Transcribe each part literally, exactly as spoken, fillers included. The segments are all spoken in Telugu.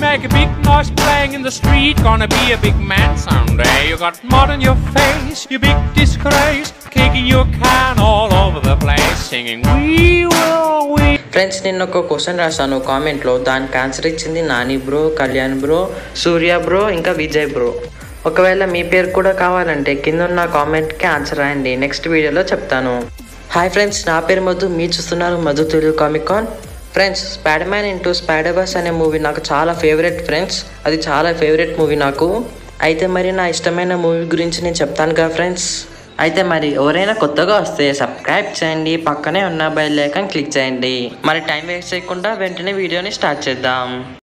make a big noise playing in the street. Gonna be a big man someday. You got mud on your face, you big disgrace. Kicking your can all over the place, singing we will we. Friends నిన్న ఒక క్వశ్చన్ రాశాను కామెంట్లో, దానికి ఆన్సర్ ఇచ్చింది Nani bro, Kalyan bro, Surya bro, ఇంకా విజయ్ బ్రో. ఒకవేళ మీ పేరు కూడా కావాలంటే కింద ఉన్న కామెంట్కి ఆన్సర్ రాయండి, నెక్స్ట్ వీడియోలో చెప్తాను. హాయ్ ఫ్రెండ్స్, నా పేరు మధు, మీరు చూస్తున్నారు Madhu Telugu comic con. Friends, spider man into spiderverse అనే మూవీ నాకు చాలా ఫేవరెట్ ఫ్రెండ్స్. అది చాలా ఫేవరెట్ మూవీ నాకు. అయితే మరి నా ఇష్టమైన మూవీ గురించి నేను చెప్తాను కదా ఫ్రెండ్స్. అయితే మరి ఎవరైనా కొత్తగా వస్తే సబ్స్క్రైబ్ చేయండి, పక్కనే ఉన్న బెల్ ఐకాన్ క్లిక్ చేయండి. మరి టైం వేస్ట్ చేయకుండా వెంటనే వీడియోని స్టార్ట్ చేద్దాం.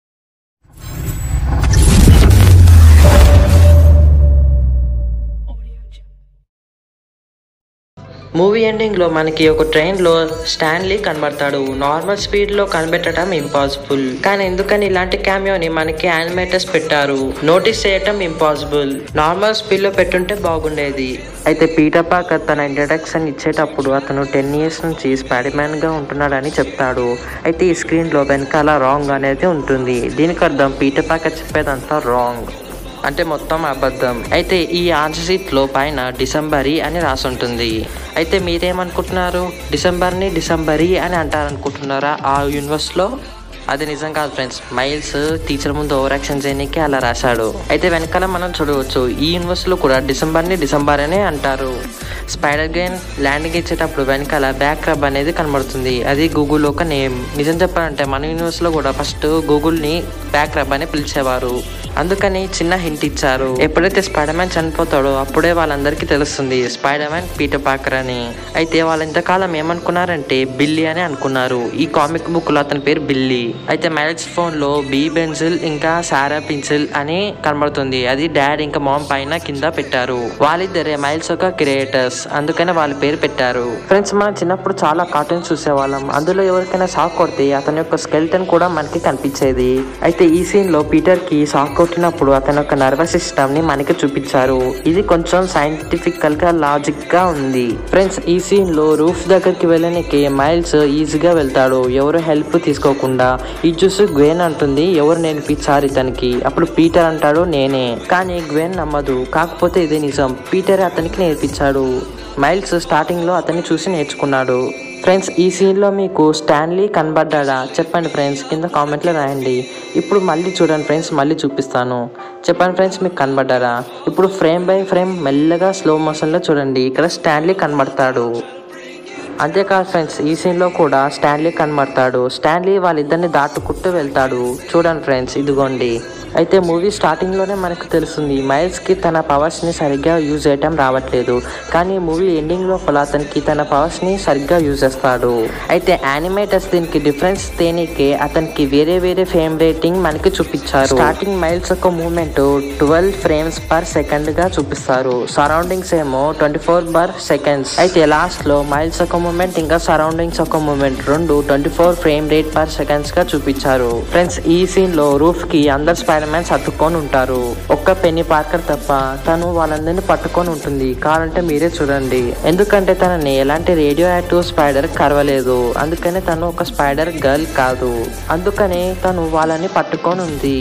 మూవీ ఎండింగ్లో మనకి ఒక ట్రైన్లో స్టాన్లీ కనబడతాడు. నార్మల్ స్పీడ్లో కనిపెట్టడం ఇంపాసిబుల్, కానీ ఎందుకని ఇలాంటి క్యామియోని మనకి యానిమేటర్స్ పెట్టారు, నోటీస్ చేయటం ఇంపాసిబుల్. నార్మల్ స్పీడ్లో పెట్టుంటే బాగుండేది. అయితే పీటర్ పార్కర్ తన ఇంట్రడక్షన్ ఇచ్చేటప్పుడు అతను టెన్ ఇయర్స్ నుంచి స్పైడర్ మ్యాన్ గా ఉంటున్నాడని చెప్తాడు. అయితే ఈ స్క్రీన్ లో వెనకాల రాంగ్ అనేది ఉంటుంది. దీనికి అర్థం పీటర్ పార్కర్ చెప్పేదంతా రాంగ్, అంటే మొత్తం అబద్ధం. అయితే ఈ ఆన్సర్ షీట్ లో పైన డిసెంబరీ అని రాసి ఉంటుంది. అయితే మీరేమనుకుంటున్నారు, డిసెంబర్ని డిసెంబరీ అని అంటారనుకుంటున్నారా ఆ యూనివర్స్ లో? అది నిజం కాదు ఫ్రెండ్స్, మైల్స్ టీచర్ ముందు ఓవర్ యాక్షన్ చేయడానికి అలా రాశాడు. అయితే వెనకాల మనం చూడవచ్చు ఈ యూనివర్స్ లో కూడా డిసెంబర్ని డిసెంబర్ అనే అంటారు. స్పైడర్ గేన్ ల్యాండింగ్ ఇచ్చేటప్పుడు వెనకాల బ్యాక్ రబ్ అనేది కనబడుతుంది, అది గూగుల్ ఒక నేమ్. నిజం చెప్పాలంటే మన యూనివర్స్ లో కూడా ఫస్ట్ గూగుల్ ని బ్యాక్ రబ్ అని పిలిచేవారు, అందుకని చిన్న హింట్ ఇచ్చారు. ఎప్పుడైతే స్పైడర్ మ్యాన్ చనిపోతాడో అప్పుడే వాళ్ళందరికీ తెలుస్తుంది స్పైడర్ మ్యాన్ పీటర్ పార్కర్ అని. అయితే వాళ్ళు ఇంతకాలం ఏమనుకున్నారంటే బిల్లీ అని అనుకున్నారు. ఈ కామిక్ బుక్ లో అతని పేరు బిల్లీ. అయితే మైల్స్ ఫోన్ లో బీ బెన్సిల్ ఇంకా సారా పెన్సిల్ అని కనబడుతుంది, అది డాడ్ ఇంకా మామ్ పైన కింద పెట్టారు. వాళ్ళిద్దరే మైల్స్ ఒక క్రియేటర్స్, అందుకనే వాళ్ళ పేరు పెట్టారు. ఫ్రెండ్స్, మనం చిన్నప్పుడు చాలా కార్టూన్స్ చూసేవాళ్ళం. అందులో ఎవరికైనా షాక్ కొడితే అతని యొక్క స్కెల్టన్ కూడా మనకి కనిపించేది. అయితే ఈ సీన్ లో పీటర్ కి షాక్ కొట్టినప్పుడు అతని యొక్క నర్వస్ సిస్టమ్ ని మనకి చూపించారు. ఇది కొంచెం సైంటిఫికల్ గా లాజిక్ గా ఉంది. ఫ్రెండ్స్, ఈ సీన్ లో రూఫ్ దగ్గరికి వెళ్ళడానికి మైల్స్ ఈజీగా వెళ్తాడు, ఎవరు హెల్ప్ తీసుకోకుండా. ఇది చూసి గ్వెన్ అంటుంది, ఎవరు నేర్పించారు ఇతనికి? అప్పుడు పీటర్ అంటాడు, నేనే. కానీ గ్వెన్ నమ్మదు, కాకపోతే ఇది నిజం, పీటర్ అతనికి నేర్పించాడు. మైల్స్ స్టార్టింగ్ లో అతన్ని చూసి నేర్చుకున్నాడు. ఫ్రెండ్స్, ఈ సీన్లో మీకు స్టాన్లీ కనబడ్డా చెప్పండి ఫ్రెండ్స్, కింద కామెంట్లో రాయండి. ఇప్పుడు మళ్ళీ చూడండి ఫ్రెండ్స్, మళ్ళీ చూపిస్తాను, చెప్పండి ఫ్రెండ్స్ మీకు కనబడ్డారా? ఇప్పుడు ఫ్రేమ్ బై ఫ్రేమ్ మెల్లగా స్లో మోషన్లో చూడండి, ఇక్కడ స్టాన్లీ కనబడతాడు. అంతేకాదు ఫ్రెండ్స్, ఈ సీన్లో కూడా స్టాన్లీ కనబడతాడు. స్టాన్లీ వాళ్ళిద్దరిని దాటుకుంటూ వెళ్తాడు, చూడండి ఫ్రెండ్స్, ఇదిగోండి. అయితే మూవీ స్టార్టింగ్లోనే మనకు తెలుస్తుంది మైల్స్కి తన పవర్స్ని సరిగ్గా యూజ్ చేయటం రావట్లేదు, కానీ మూవీ ఎండింగ్లో కూడా అతనికి తన పవర్స్ని సరిగ్గా యూజ్ చేస్తాడు. అయితే యానిమేటర్స్ దీనికి డిఫరెన్స్ తేనీకే అతనికి వేరే వేరే ఫ్రేమ్ రేటింగ్ మనకి చూపించారు. స్టార్టింగ్ మైల్స్ యొక్క moment twelve frames per second గా చూపిస్తారు, సరౌండింగ్స్ ఏమో ట్వంటీ ఫోర్ పర్ సెకండ్స్. అయితే లాస్ట్ లో మైల్స్ యొక్క మూమెంట్ ఇంకా సరౌండింగ్స్ యొక్క మూమెంట్ రెండు twenty four frame rate per seconds గా చూపించారు. ఫ్రెండ్స్, ఈ సీన్ లో రూఫ్ కి అందరు స్పైడర్ మ్యాన్స్ అతుక్కొని ఉంటారు, ఒక్క పెన్నీ పార్కర్ తప్ప. తను వాళ్ళందరినీ పట్టుకొని ఉంటుంది, కావాలంటే మీరే చూడండి. ఎందుకంటే తనని ఎలాంటి రేడియో యాక్టివ్ స్పైడర్ కరవలేదు, అందుకనే తను ఒక స్పైడర్ గర్ల్ కాదు, అందుకనే తను వాళ్ళని పట్టుకొని ఉంది.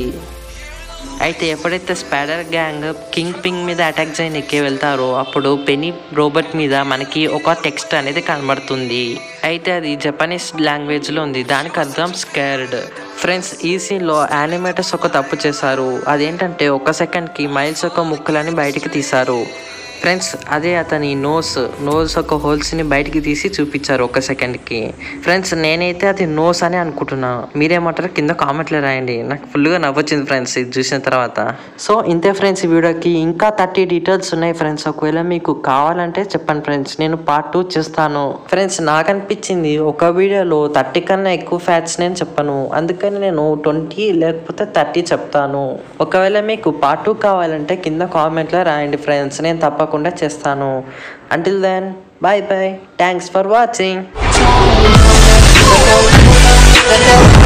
అయితే ఎప్పుడైతే స్పైడర్ గ్యాంగ్ కింగ్ పింగ్ మీద అటాక్ చేయడానికి వెళ్తారో అప్పుడు పెనీ రోబోట్ మీద మనకి ఒక టెక్స్ట్ అనేది కనబడుతుంది. అయితే అది జపనీస్ లాంగ్వేజ్ లో ఉంది, దానికి అర్థం స్కేర్డ్. ఫ్రెండ్స్, ఈ సీన్ లో యానిమేటర్స్ ఒక తప్పు చేశారు, అదేంటంటే ఒక సెకండ్ కి మైల్స్ యొక్క ముక్కలని బయటికి తీశారు. ఫ్రెండ్స్, అదే అతని నోస్ నోస్ ఒక హోల్స్ ని బయటికి తీసి చూపించారు ఒక సెకండ్ కి. ఫ్రెండ్స్, నేనైతే అది నోస్ అని అనుకుంటున్నా, మీరేమంటారు కింద కామెంట్లో రాయండి. నాకు ఫుల్గా నవ్వొచ్చింది ఫ్రెండ్స్ ఇది చూసిన తర్వాత. సో ఇంతే ఫ్రెండ్స్, ఈ వీడియోకి ఇంకా థర్టీ డీటెయిల్స్ ఉన్నాయి ఫ్రెండ్స్, ఒకవేళ మీకు కావాలంటే చెప్పండి ఫ్రెండ్స్, నేను పార్ట్ టూ చేస్తాను. ఫ్రెండ్స్, నాకు అనిపించింది ఒక వీడియోలో థర్టీ కన్నా ఎక్కువ ఫ్యాక్ట్స్ నేను చెప్పను, అందుకని నేను ట్వంటీ లేకపోతే థర్టీ చెప్తాను. ఒకవేళ మీకు పార్ట్ టూ కావాలంటే కింద కామెంట్లో రాయండి ఫ్రెండ్స్, నేను తప్పకుండా చేస్తాను. Until then, bye bye. Thanks for watching.